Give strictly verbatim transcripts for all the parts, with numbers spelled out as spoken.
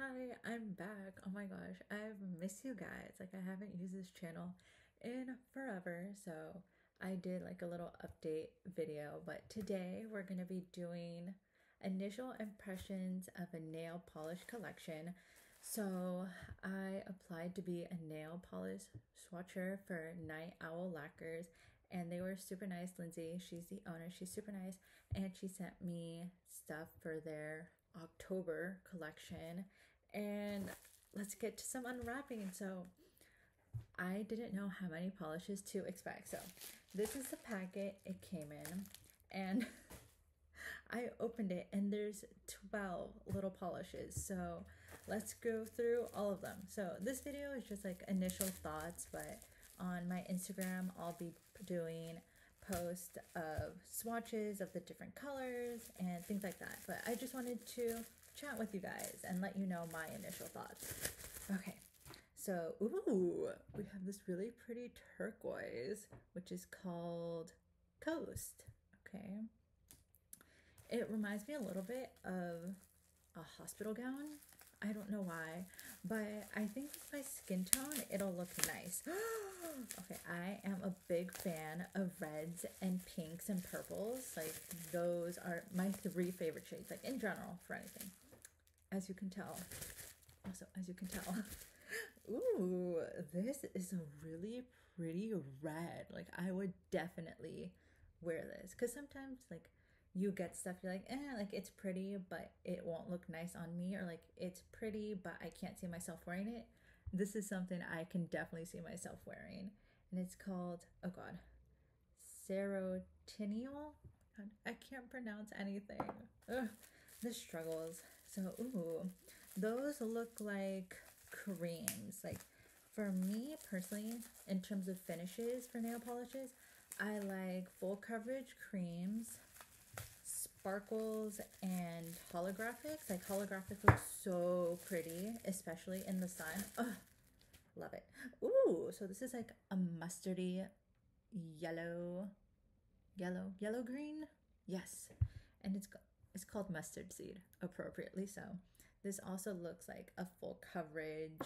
Hi, I'm back. Oh my gosh, I've missed you guys. Like, I haven't used this channel in forever, so I did like a little update video. But today we're gonna be doing initial impressions of a nail polish collection. So I applied to be a nail polish swatcher for Night Owl Lacquers, and they were super nice. Lindsay, she's the owner, she's super nice, and she sent me stuff for their October collection. And let's get to some unwrapping. So I didn't know how many polishes to expect, so this is the packet it came in, and I opened it and there's twelve little polishes, so let's go through all of them. So this video is just like initial thoughts, but on my Instagram I'll be doing posts of swatches of the different colors and things like that. But I just wanted to chat with you guys and let you know my initial thoughts. Okay, so ooh, we have this really pretty turquoise, which is called Coast. Okay, it reminds me a little bit of a hospital gown. I don't know why, but I think with my skin tone, it'll look nice. Okay, I am a big fan of reds and pinks and purples. Like, those are my three favorite shades, like in general, for anything. As you can tell. Also, as you can tell. Ooh, this is a really pretty red. Like, I would definitely wear this. Because sometimes, like, you get stuff you're like, eh, like it's pretty, but it won't look nice on me, or like it's pretty, but I can't see myself wearing it. This is something I can definitely see myself wearing, and it's called, oh god, Serotinal. I can't pronounce anything. Ugh, the struggles. So, ooh, those look like creams. Like, for me personally, in terms of finishes for nail polishes, I like full coverage creams, sparkles, and holographics. Like, holographic looks so pretty, especially in the sun. Ugh, love it. Ooh, so this is like a mustardy yellow, yellow, yellow green. Yes, and it's it's called mustard seed, appropriately so. This also looks like a full coverage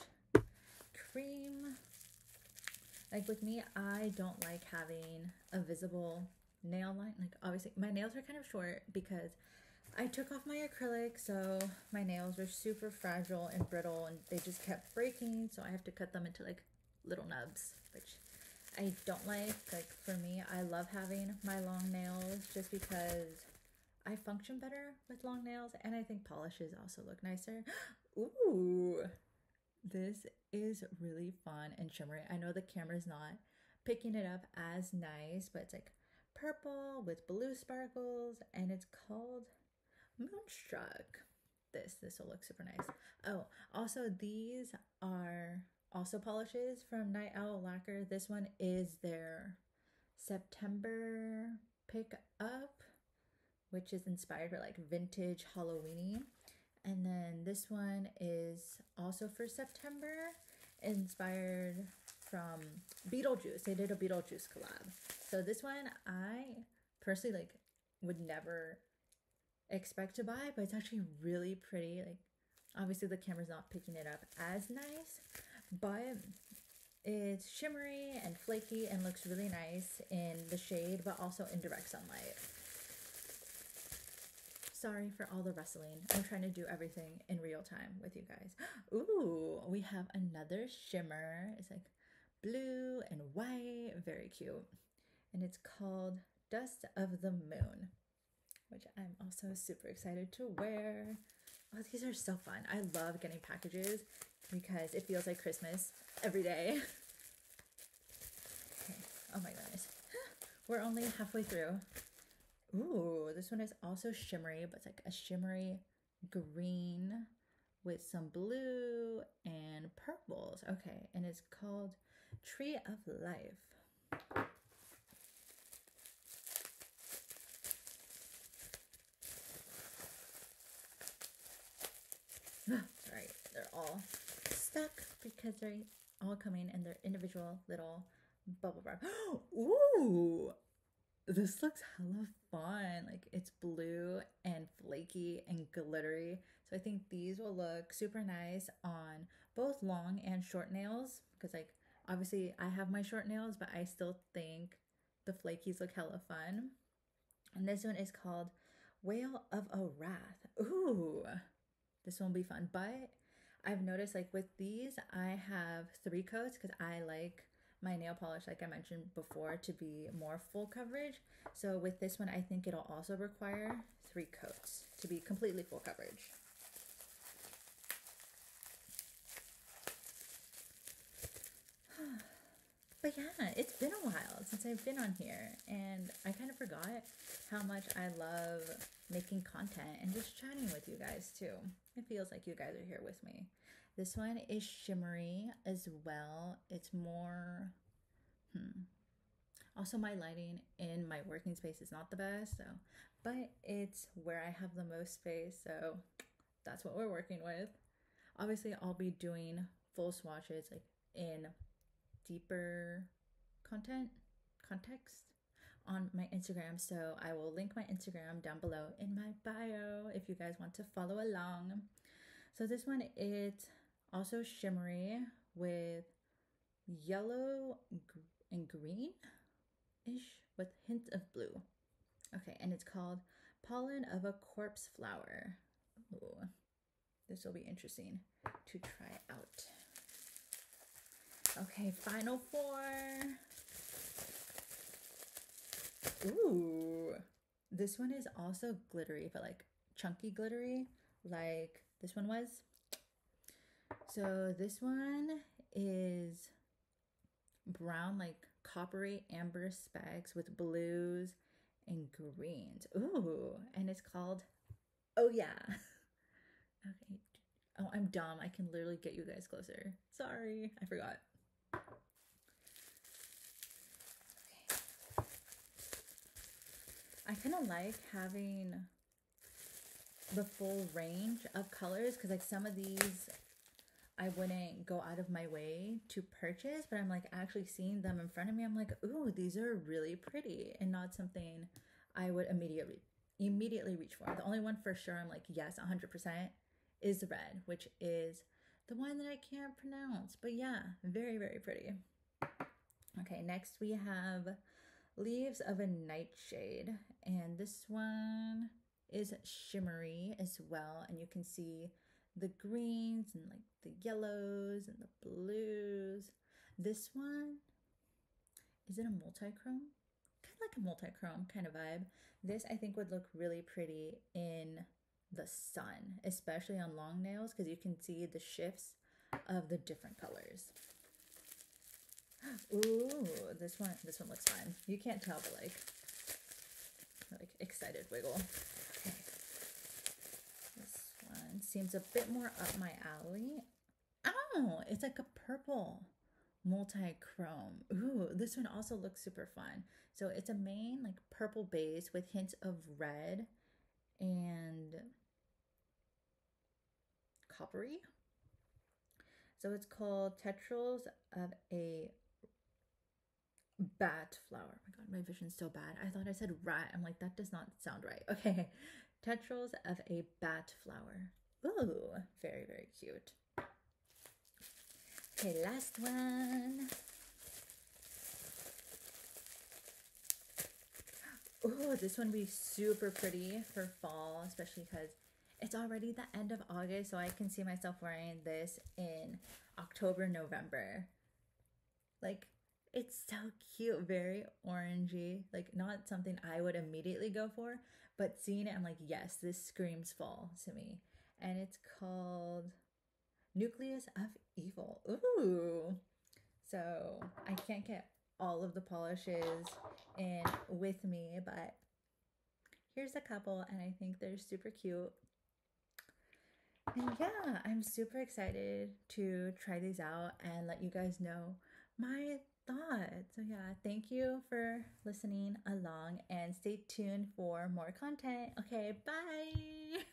cream. Like, with me, I don't like having a visible nail line. Like, obviously my nails are kind of short because I took off my acrylic, so my nails were super fragile and brittle, and they just kept breaking, so I have to cut them into like little nubs, which I don't like. Like, for me, I love having my long nails just because I function better with long nails, and I think polishes also look nicer. Ooh, this is really fun and shimmery. I know the camera's not picking it up as nice, but it's like purple with blue sparkles, and it's called Moonstruck. This this will look super nice. Oh, also these are also polishes from Night Owl Lacquer. This one is their September pick up, which is inspired by like vintage Halloweeny. And then this one is also for September, inspired from Beetlejuice. They did a Beetlejuice collab. So this one I personally like would never expect to buy, but it's actually really pretty. Like, obviously the camera's not picking it up as nice, but it's shimmery and flaky and looks really nice in the shade, but also in direct sunlight. Sorry for all the rustling. I'm trying to do everything in real time with you guys. Ooh, we have another shimmer. It's like blue and white, very cute. And it's called Dust of the Moon, which I'm also super excited to wear. Oh, these are so fun. I love getting packages because it feels like Christmas every day. Okay. Oh my goodness. We're only halfway through. Ooh, this one is also shimmery, but it's like a shimmery green with some blue and purples. Okay, and it's called Tree of Life. Sorry, they're all stuck because they're all coming in their individual little bubble wrap. Ooh! this looks hella fun. Like it's blue and flaky and glittery. So I think these will look super nice on both long and short nails. Because like obviously I have my short nails, but I still think the flakies look hella fun. And this one is called Whale of a Wrath. Ooh, this one will be fun. But I've noticed like with these, I have three coats because I like my nail polish, like I mentioned before, to be more full coverage. So with this one, I think it'll also require three coats to be completely full coverage. But yeah, it's been a while since I've been on here, and I kind of forgot how much I love making content and just chatting with you guys too. It feels like you guys are here with me. This one is shimmery as well. It's more, hmm. Also, my lighting in my working space is not the best, so, but it's where I have the most space, so that's what we're working with. Obviously, I'll be doing full swatches like in deeper content context on my Instagram, so I will link my Instagram down below in my bio if you guys want to follow along. So this one is also shimmery with yellow and green ish with hints of blue. Okay, and it's called Pollen of a Corpse Flower. Ooh, this will be interesting to try out. Okay, final four. Ooh, this one is also glittery, but like chunky glittery, like this one was. So this one is brown, like coppery amber specks with blues and greens. Ooh, and it's called, oh yeah. Okay. Oh, I'm dumb. I can literally get you guys closer. Sorry, I forgot. I kind of like having the full range of colors because like some of these I wouldn't go out of my way to purchase, but I'm like actually seeing them in front of me. I'm like, ooh, these are really pretty and not something I would immediately immediately reach for. The only one for sure I'm like, yes, one hundred percent is the red, which is the one that I can't pronounce. But yeah, very, very pretty. Okay, next we have Leaves of a Nightshade, and this one is shimmery as well, and you can see the greens and like the yellows and the blues. This one, is it a multichrome? Kind of like a multichrome kind of vibe. This I think would look really pretty in the sun, especially on long nails, because you can see the shifts of the different colors. Ooh, this one, this one looks fun. You can't tell, but like, like excited wiggle. Okay. This one seems a bit more up my alley. Oh, it's like a purple multichrome. Ooh, this one also looks super fun. So it's a main like purple base with hints of red and coppery. So it's called Tetrals of a Bat Flower. Oh my god, my vision's so bad. I thought I said rat. I'm like, that does not sound right. Okay. Tetrals of a Bat Flower. Ooh, very, very cute. Okay, last one. Ooh, this one would be super pretty for fall, especially because it's already the end of August, so I can see myself wearing this in October, November. Like, it's so cute, very orangey, like not something I would immediately go for, but seeing it, I'm like, yes, this screams fall to me. And it's called Nucleus of Evil. Ooh. So I can't get all of the polishes in with me, but here's a couple, and I think they're super cute. And yeah, I'm super excited to try these out and let you guys know my thoughts. So yeah, thank you for listening along and stay tuned for more content. Okay, bye.